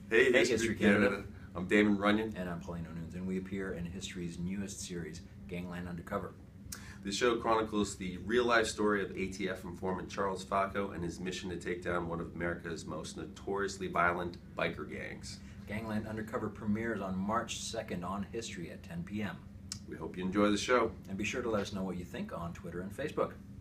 Hey, History Canada. I'm Damon Runyan. And I'm Paulino, Nunes, and we appear in history's newest series, Gangland Undercover. This show chronicles the real-life story of ATF informant Charles Falco and his mission to take down one of America's most notoriously violent biker gangs. Gangland Undercover premieres on March 2nd on History at 10 p.m. We hope you enjoy the show. And be sure to let us know what you think on Twitter and Facebook.